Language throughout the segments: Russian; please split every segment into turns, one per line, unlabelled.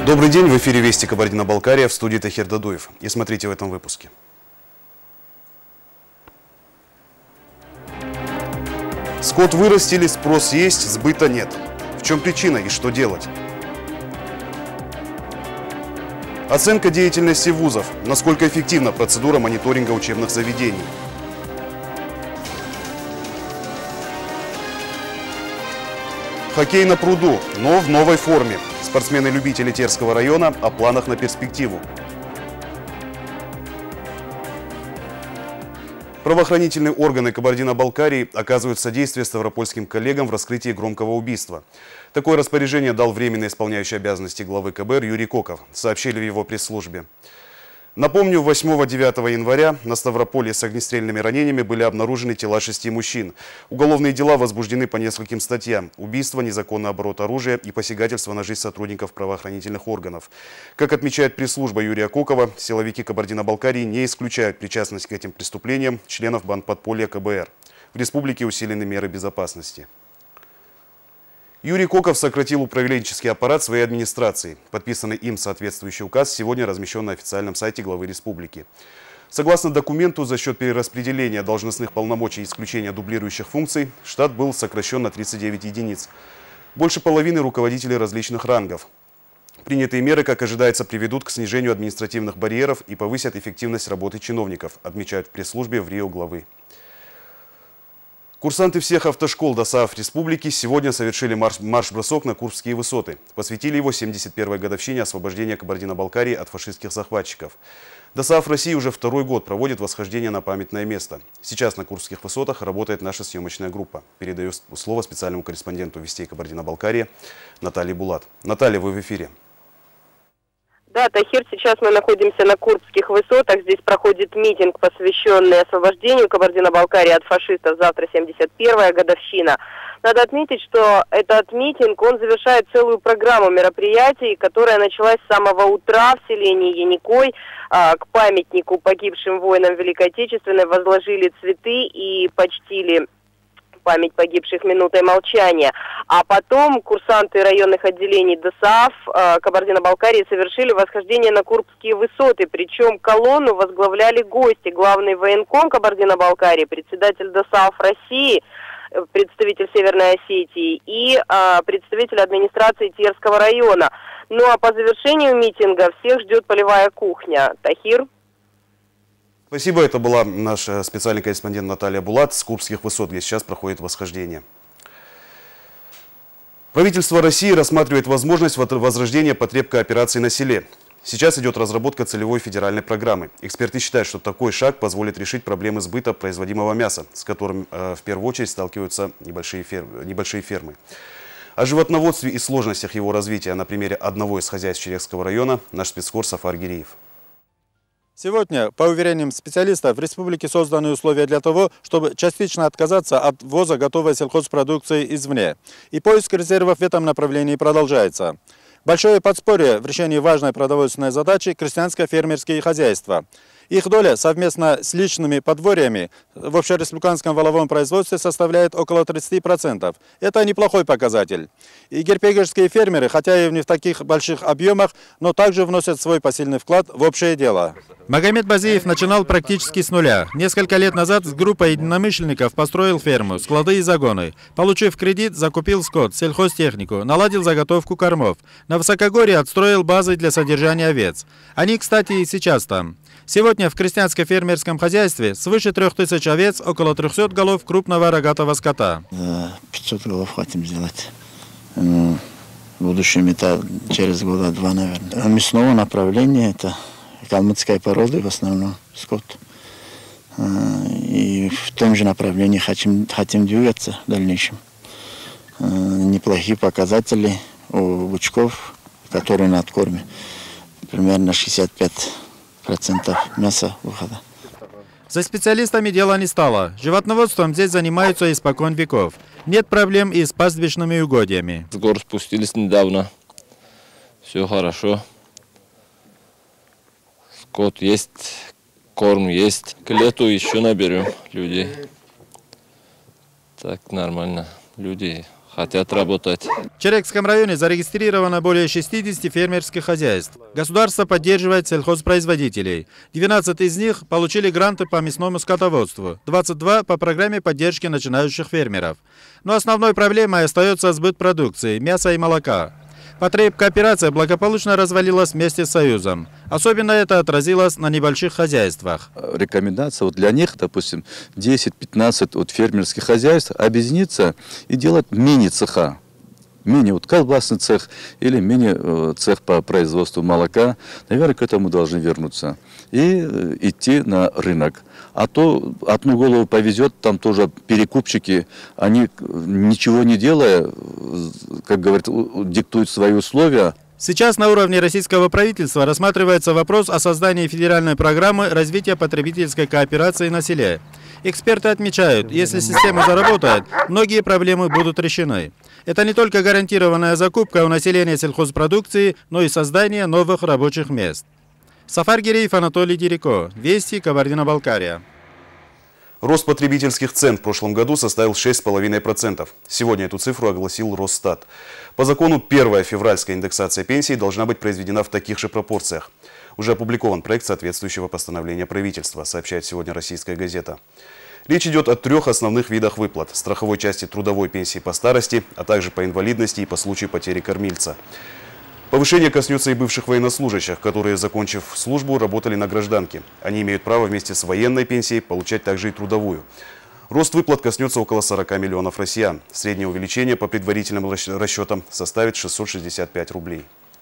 Добрый день, в эфире Вести Кабардино-Балкария, в студии Тахир Дадуев. И смотрите в этом выпуске. Скот вырастили, спрос есть, сбыта нет. В чем причина и что делать? Оценка деятельности вузов. Насколько эффективна процедура мониторинга учебных заведений? Хоккей на пруду, но в новой форме. Спортсмены-любители Терского района о планах на перспективу. Правоохранительные органы Кабардино-Балкарии оказывают содействие ставропольским коллегам в раскрытии громкого убийства. Такое распоряжение дал временно исполняющий обязанности главы КБР Юрий Коков, сообщили в его пресс-службе. Напомню, 8-9 января на Ставрополье с огнестрельными ранениями были обнаружены тела 6 мужчин. Уголовные дела возбуждены по нескольким статьям: убийство, незаконный оборот оружия и посягательство на жизнь сотрудников правоохранительных органов. Как отмечает пресс-служба Юрия Кокова, силовики Кабардино-Балкарии не исключают причастность к этим преступлениям членов бандподполья КБР. В республике усилены меры безопасности. Юрий Коков сократил управленческий аппарат своей администрации. Подписанный им соответствующий указ сегодня размещен на официальном сайте главы республики. Согласно документу, за счет перераспределения должностных полномочий и исключения дублирующих функций, штат был сокращен на 39 единиц. Больше половины руководителей различных рангов. Принятые меры, как ожидается, приведут к снижению административных барьеров и повысят эффективность работы чиновников, отмечают в пресс-службе в РИО главы. Курсанты всех автошкол ДОСААФ республики сегодня совершили марш-бросок на Курбские высоты. Посвятили его 71-й годовщине освобождения Кабардино-Балкарии от фашистских захватчиков. ДОСААФ России уже второй год проводит восхождение на памятное место. Сейчас на Курбских высотах работает наша съемочная группа. Передаю слово специальному корреспонденту Вестей Кабардино-Балкарии Наталье Булат. Наталья, вы в эфире.
Да, Тахир, сейчас мы находимся на Курбских высотах. Здесь проходит митинг, посвященный освобождению Кабардино-Балкарии от фашистов. Завтра 71-я годовщина. Надо отметить, что этот митинг, он завершает целую программу мероприятий, которая началась с самого утра в селении Яникой. К памятнику погибшим воинам Великой Отечественной возложили цветы и почтили память погибших минутой молчания. А потом курсанты районных отделений ДОСААФ Кабардино-Балкарии совершили восхождение на Курбские высоты. Причем колонну возглавляли гости: главный военком Кабардино-Балкарии, председатель ДОСААФ России, представитель Северной Осетии и представитель администрации Терского района. Ну а по завершению митинга всех ждет полевая кухня. Тахир.
Спасибо. Это была наш специальный корреспондент Наталья Булат с Курбских высот, где сейчас проходит восхождение. Правительство России рассматривает возможность возрождения потреб кооперации на селе. Сейчас идет разработка целевой федеральной программы. Эксперты считают, что такой шаг позволит решить проблемы сбыта производимого мяса, с которым в первую очередь сталкиваются небольшие фермы. О животноводстве и сложностях его развития на примере одного из хозяйств Черекского района наш спецкор Сафар Гириев.
Сегодня, по уверениям специалистов, в республике созданы условия для того, чтобы частично отказаться от ввоза готовой сельхозпродукции извне. И поиск резервов в этом направлении продолжается. Большое подспорье в решении важной продовольственной задачи – крестьянско-фермерские хозяйства. Их доля совместно с личными подворьями в общереспубликанском валовом производстве составляет около 30%. Это неплохой показатель. И герпегерские фермеры, хотя и не в таких больших объемах, но также вносят свой посильный вклад в общее дело. Магомед Базиев начинал практически с нуля. Несколько лет назад с группой единомышленников построил ферму, склады и загоны. Получив кредит, закупил скот, сельхозтехнику, наладил заготовку кормов. На высокогорье отстроил базы для содержания овец. Они, кстати, и сейчас там. Сегодня в крестьянско-фермерском хозяйстве свыше 3000 овец, около 300 голов крупного рогатого скота.
500 голов хотим сделать. В будущем это через года 2, наверное. Мясного направления это калмыцкая порода, в основном скот. И в том же направлении хотим двигаться в дальнейшем. Неплохие показатели у бычков, которые на откорме. Примерно 65% мяса выхода.
За специалистами дело не стало. Животноводством здесь занимаются испокон веков. Нет проблем и с пастбищными угодьями.
С гор спустились недавно. Все хорошо. Скот есть, корм есть. К лету еще наберем людей. Так нормально. Люди хотят работать.
В Черекском районе зарегистрировано более 60 фермерских хозяйств. Государство поддерживает сельхозпроизводителей. 12 из них получили гранты по мясному скотоводству, 22 по программе поддержки начинающих фермеров. Но основной проблемой остается сбыт продукции, мяса и молока. Потребкооперация благополучно развалилась вместе с Союзом. Особенно это отразилось на небольших хозяйствах.
Рекомендация вот для них, допустим, 10-15 вот фермерских хозяйств объединиться и делать мини-цеха. Колбасный цех или мини-цех по производству молока. Наверное, к этому должны вернуться. И идти на рынок. А то одну голову повезет, там тоже перекупщики, они ничего не делая, как говорят, диктуют свои условия.
Сейчас на уровне российского правительства рассматривается вопрос о создании федеральной программы развития потребительской кооперации на селе. Эксперты отмечают, если система заработает, многие проблемы будут решены. Это не только гарантированная закупка у населения сельхозпродукции, но и создание новых рабочих мест. Сафар Гиреев, Анатолий Дереко. Вести, Кабардино-Балкария.
Рост потребительских цен в прошлом году составил 6,5%. Сегодня эту цифру огласил Росстат. По закону, первая февральская индексация пенсий должна быть произведена в таких же пропорциях. Уже опубликован проект соответствующего постановления правительства, сообщает сегодня «Российская газета». Речь идет о 3 основных видах выплат – страховой части трудовой пенсии по старости, а также по инвалидности и по случаю потери кормильца. Повышение коснется и бывших военнослужащих, которые, закончив службу, работали на гражданке. Они имеют право вместе с военной пенсией получать также и трудовую. Рост выплат коснется около 40 миллионов россиян. Среднее увеличение по предварительным расчетам составит 665 рублей.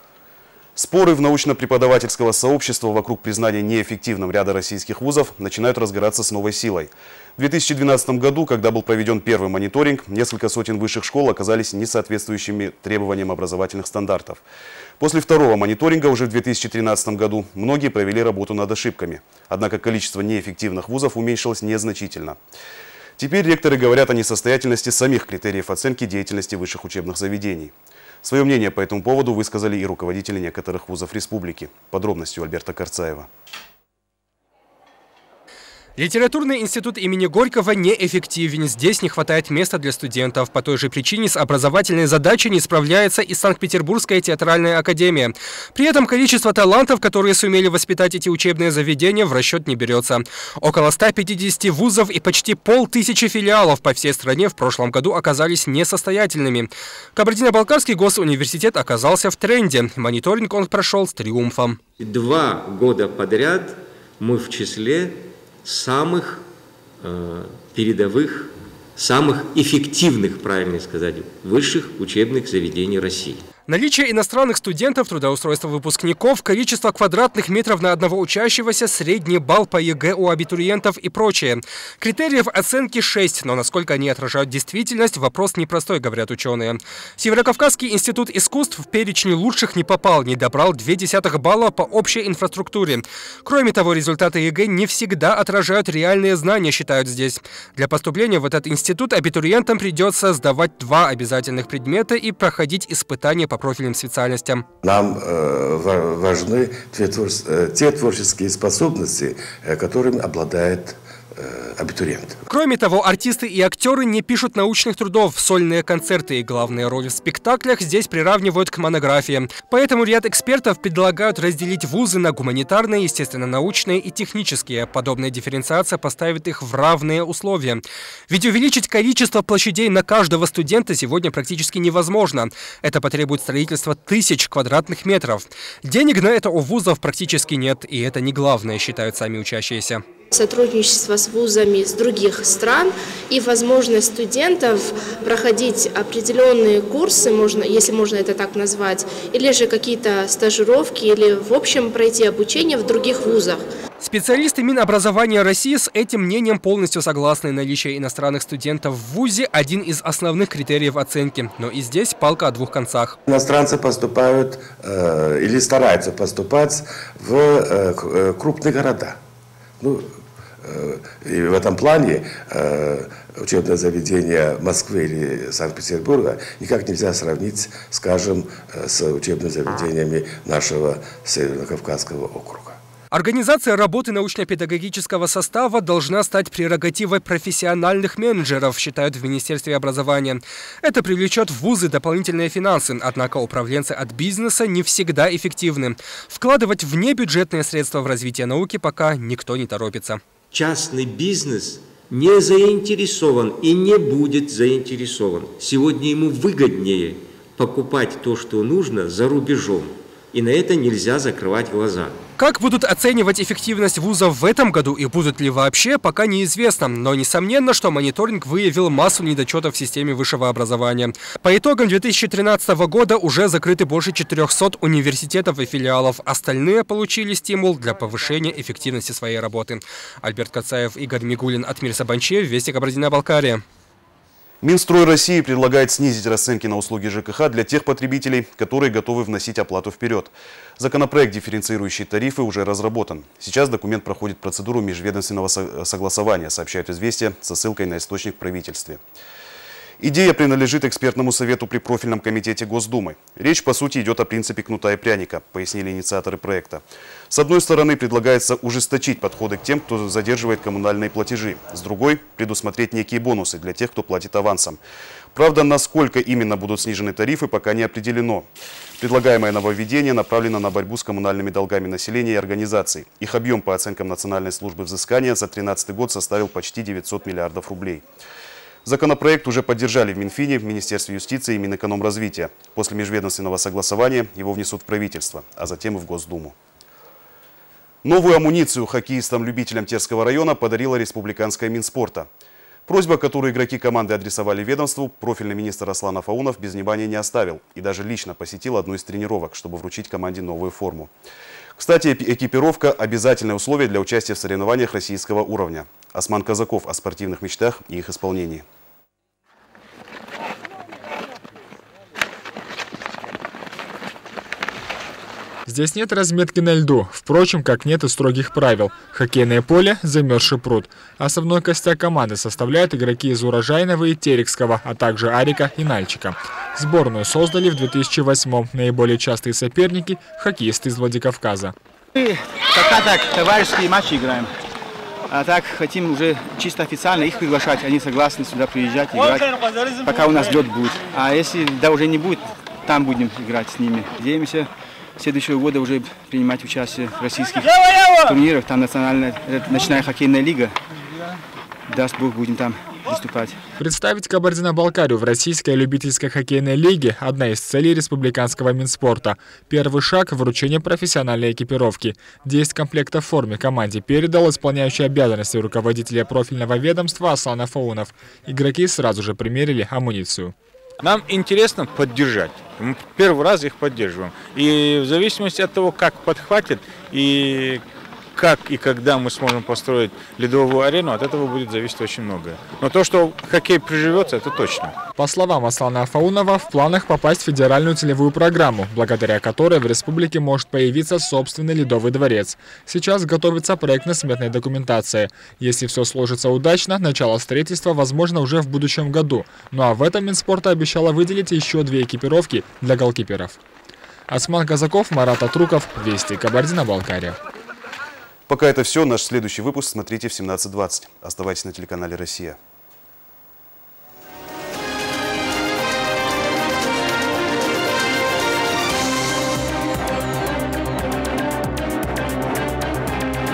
Споры в научно-преподавательского сообщества вокруг признания неэффективным ряда российских вузов начинают разгораться с новой силой. В 2012 году, когда был проведен первый мониторинг, несколько сотен высших школ оказались несоответствующими требованиям образовательных стандартов. После второго мониторинга уже в 2013 году многие провели работу над ошибками. Однако количество неэффективных вузов уменьшилось незначительно. Теперь ректоры говорят о несостоятельности самих критериев оценки деятельности высших учебных заведений. Свое мнение по этому поводу высказали и руководители некоторых вузов республики. Подробности у Альберта Карцаева.
Литературный институт имени Горького неэффективен. Здесь не хватает места для студентов. По той же причине с образовательной задачей не справляется и Санкт-Петербургская театральная академия. При этом количество талантов, которые сумели воспитать эти учебные заведения, в расчет не берется. Около 150 вузов и почти 500 филиалов по всей стране в прошлом году оказались несостоятельными. Кабардино-Балкарский госуниверситет оказался в тренде. Мониторинг он прошел с триумфом.
2 года подряд мы в числе самых передовых, самых эффективных, правильно сказать, высших учебных заведений России.
Наличие иностранных студентов, трудоустройство выпускников, количество квадратных метров на одного учащегося, средний балл по ЕГЭ у абитуриентов и прочее. Критериев оценки 6, но насколько они отражают действительность, вопрос непростой, говорят ученые. Северокавказский институт искусств в перечень лучших не попал, не добрал 0,2 балла по общей инфраструктуре. Кроме того, результаты ЕГЭ не всегда отражают реальные знания, считают здесь. Для поступления в этот институт абитуриентам придется сдавать 2 обязательных предмета и проходить испытания по профильным специальностям.
Нам важны те творческие способности, которыми обладает абитуриент.
Кроме того, артисты и актеры не пишут научных трудов, сольные концерты и главные роли в спектаклях здесь приравнивают к монографии. Поэтому ряд экспертов предлагают разделить вузы на гуманитарные, естественно-научные и технические. Подобная дифференциация поставит их в равные условия. Ведь увеличить количество площадей на каждого студента сегодня практически невозможно. Это потребует строительства 1000 квадратных метров. Денег на это у вузов практически нет, и это не главное, считают сами учащиеся.
Сотрудничество с вузами с других стран и возможность студентов проходить определенные курсы, если можно это так назвать, или же какие-то стажировки, или в общем пройти обучение в других вузах.
Специалисты Минобразования России с этим мнением полностью согласны. Наличие иностранных студентов в вузе – один из основных критериев оценки. Но и здесь палка о 2 концах.
Иностранцы поступают или стараются поступать в крупные города. И в этом плане учебное заведение Москвы или Санкт-Петербурга никак нельзя сравнить, скажем, с учебными заведениями нашего Северо-Кавказского округа.
Организация работы научно-педагогического состава должна стать прерогативой профессиональных менеджеров, считают в Министерстве образования. Это привлечет в вузы дополнительные финансы, однако управленцы от бизнеса не всегда эффективны. Вкладывать внебюджетные средства в развитие науки пока никто не торопится.
Частный бизнес не заинтересован и не будет заинтересован. Сегодня ему выгоднее покупать то, что нужно, за рубежом. И на это нельзя закрывать глаза.
Как будут оценивать эффективность вузов в этом году и будут ли вообще, пока неизвестно. Но несомненно, что мониторинг выявил массу недочетов в системе высшего образования. По итогам 2013 года уже закрыты больше 400 университетов и филиалов. Остальные получили стимул для повышения эффективности своей работы. Альберт Кацаев, Игорь Мигулин, Атмир Сабанчиев, Вести Кабардино-Балкария.
Минстрой России предлагает снизить расценки на услуги ЖКХ для тех потребителей, которые готовы вносить оплату вперед. Законопроект, дифференцирующий тарифы, уже разработан. Сейчас документ проходит процедуру межведомственного согласования, сообщает «Известия» со ссылкой на источник в правительстве. Идея принадлежит экспертному совету при профильном комитете Госдумы. Речь, по сути, идет о принципе кнута и пряника, пояснили инициаторы проекта. С одной стороны, предлагается ужесточить подходы к тем, кто задерживает коммунальные платежи. С другой – предусмотреть некие бонусы для тех, кто платит авансом. Правда, насколько именно будут снижены тарифы, пока не определено. Предлагаемое нововведение направлено на борьбу с коммунальными долгами населения и организаций. Их объем, по оценкам Национальной службы взыскания, за 2013 год составил почти 900 миллиардов рублей. Законопроект уже поддержали в Минфине, в Министерстве юстиции и Минэкономразвития. После межведомственного согласования его внесут в правительство, а затем и в Госдуму. Новую амуницию хоккеистам-любителям Терского района подарила республиканская Минспорта. Просьба, которую игроки команды адресовали ведомству, профильный министр Аслан Афаунов без внимания не оставил и даже лично посетил одну из тренировок, чтобы вручить команде новую форму. Кстати, экипировка – обязательное условие для участия в соревнованиях российского уровня. Осман Казаков о спортивных мечтах и их исполнении.
Здесь нет разметки на льду, впрочем, как нет и строгих правил. Хоккейное поле – замерзший пруд. Основной костяк команды составляют игроки из Урожайного и Терекского, а также Арика и Нальчика. Сборную создали в 2008-м. Наиболее частые соперники – хоккеисты из Владикавказа.
Мы пока так товарищеские матчи играем. А так хотим уже чисто официально их приглашать. Они согласны сюда приезжать, играть, пока у нас лед будет. А если да уже не будет, там будем играть с ними. Надеемся следующего года уже принимать участие в российских турнирах. Там национальная ночная хоккейная лига. Даст Бог, будем там выступать.
Представить Кабардино-Балкарию в российской любительской хоккейной лиге – одна из целей республиканского Минспорта. Первый шаг – вручение профессиональной экипировки. 10 комплектов в форме команде передал исполняющий обязанности руководителя профильного ведомства Аслан Афаунов. Игроки сразу же примерили амуницию.
Нам интересно поддержать. Мы первый раз их поддерживаем. И в зависимости от того, как подхватит и как и когда мы сможем построить ледовую арену, от этого будет зависеть очень многое. Но то, что хоккей приживется, это точно.
По словам Аслана Афаунова, в планах попасть в федеральную целевую программу, благодаря которой в республике может появиться собственный ледовый дворец. Сейчас готовится проектно-сметная документация. Если все сложится удачно, начало строительства возможно уже в будущем году. Ну а в этом Минспорта обещала выделить еще 2 экипировки для голкиперов. Осман Казаков, Марат Атруков, Вести, Кабардино-Балкария.
Пока это все. Наш следующий выпуск смотрите в 17:20. Оставайтесь на телеканале «Россия».